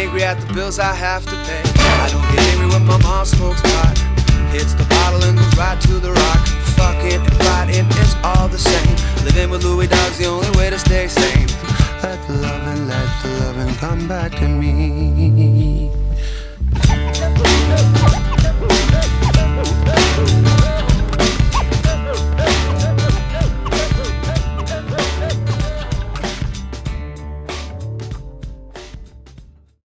angry at the bills I have to pay. I don't get angry when my mom smokes pot, hits the bottle and goes right to the rock. Fucking and fighting, it's all the same. Living with Louis Dog's the only way to stay sane. Let the loving come back to me.